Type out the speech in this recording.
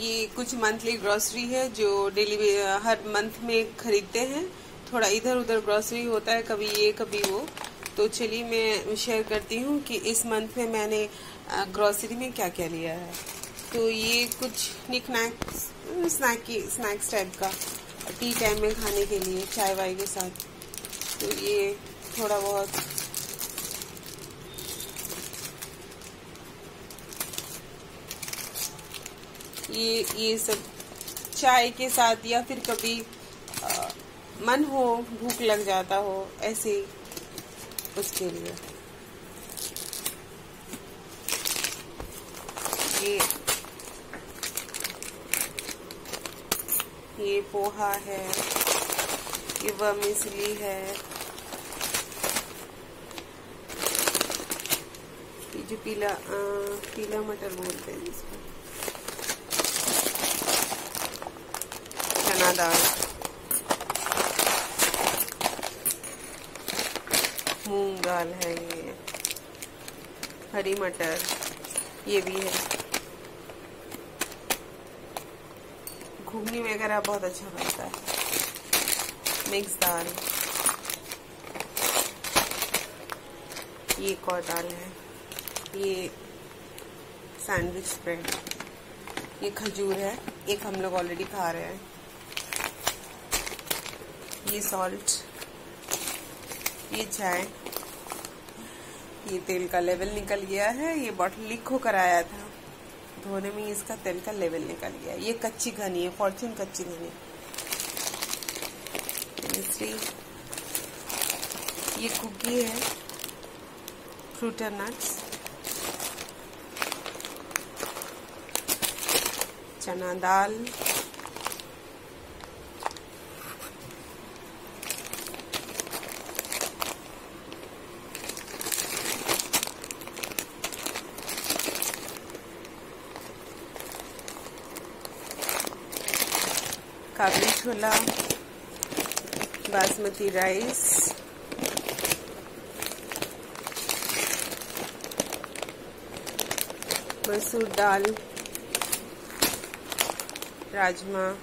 ये कुछ monthly grocery है जो डेली हर मंथ में खरीदते हैं। थोड़ा इधर उधर ग्रॉसरी होता है, कभी ये कभी वो। तो चलिए मैं शेयर करती हूँ कि इस मंथ में मैंने ग्रॉसरी में क्या क्या लिया है। तो ये कुछ निकनैक्स स्नैक्स टाइप का टी टाइम में खाने के लिए चाय वाय के साथ। तो ये थोड़ा बहुत ये सब चाय के साथ, या फिर कभी मन हो, भूख लग जाता हो, ऐसे उसके लिए। ये पोहा है, ये वर्मिसेली है, ये जो पीला मटर बोलते हैं इसको, चना दाल, मूंग दाल है, ये हरी मटर, ये भी है। घुगनी वगैरह बहुत अच्छा बनता है। मिक्स दाल, ये एक और दाल है, ये सैंडविच ब्रेड, ये खजूर है, एक हम लोग ऑलरेडी खा रहे हैं। ये सॉल्ट, ये चाय, ये तेल का लेवल निकल गया है, ये बॉटल लीक होकर आया था, धोने में इसका तेल का लेवल निकल गया। ये कच्ची घनी है, फॉर्चून कच्ची घनी। ये कुकी है, फ्रूटर नट्स, चना दाल, काबुली छोला, बासमती राइस, मसूर दाल, राजमा,